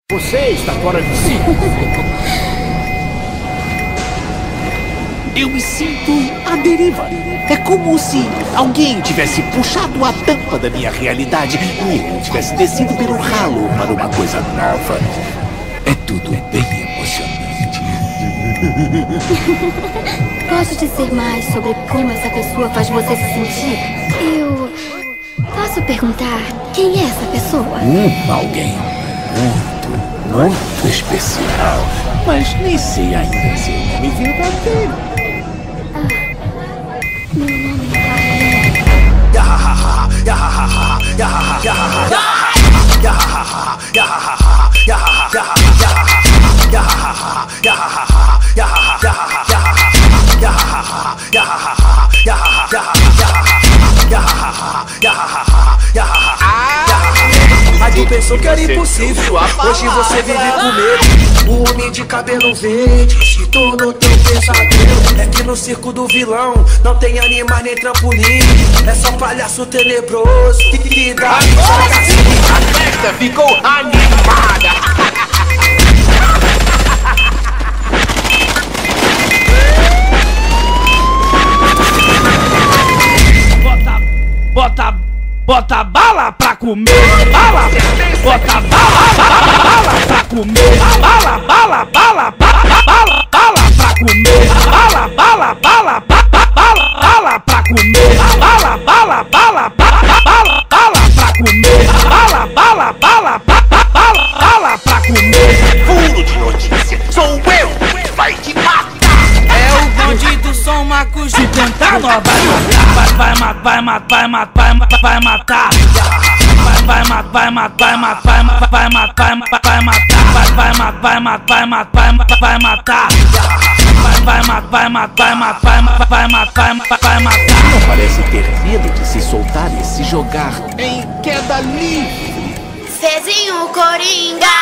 Você está fora de si. Eu me sinto à deriva. É como se alguém tivesse puxado a tampa da minha realidade e eu tivesse descido pelo ralo para uma coisa nova. É tudo bem emocionante. Pode dizer mais sobre como essa pessoa faz você se sentir? Eu... Posso perguntar quem é essa pessoa? Alguém muito especial. Mas nem sei ainda seu nome verdadeiro. Meu nome é Mas tu pensou que era impossível. Hoje você vive com medo. O homem de cabelo verde se tornou teu pesadelo. É que no circo do vilão não tem animais nem trampolim. É só palhaço tenebroso que dá Agora sim, a festa ficou animada. Bota bala pra comer, bala, bota bala pra comer, bala pra comer, bala pra comer, bala pra comer, bala pra comer. Furo de notícia, sou eu, vai te matar. É o bonde do som Macuxi tentando vai matar, vai matar, Não parece ter medo de se soltar e se jogar em queda livre. Cezinho Coringa!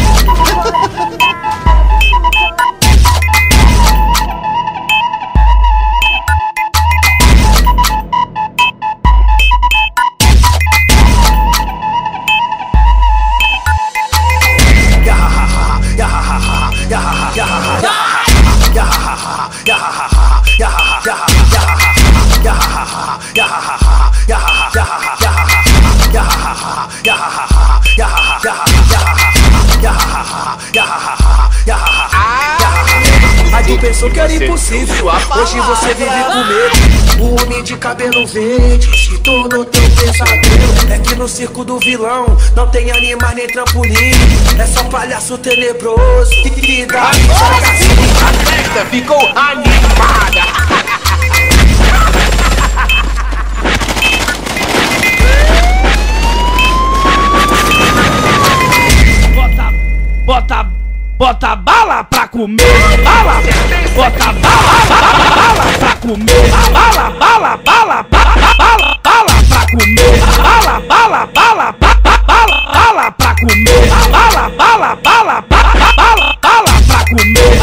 Mas tu pensou que era impossível. Hoje você vive com medo. O homem de cabelo verde se tornou teu pesadelo. É que no circo do vilão não tem animais nem trampolim. É só palhaço tenebroso que dá Agora sim, a festa ficou animada. Bota bala pra comer, bala, bota bala pra comer, bala pra comer, bala pra comer, bala pra comer,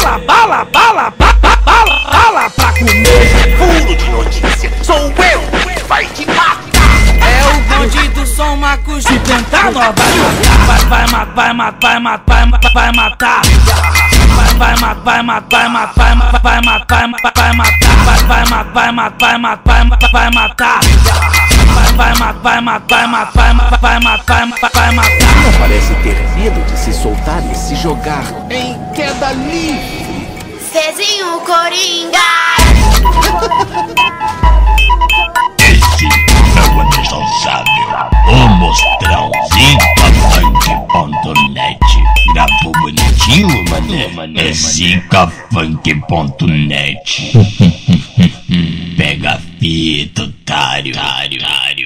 bala pra comer. Furo de notícia, sou eu, vai te matar. É o bonde do som Macuxi tentando vai matar, Não parece ter medo de se soltar e se jogar em queda livre. Cezinho Coringa! Esse é o responsável, o mostrão Zicafunk.net. Gravou bonitinho, mané? É Zicafunk.net. Pega a fita, otário.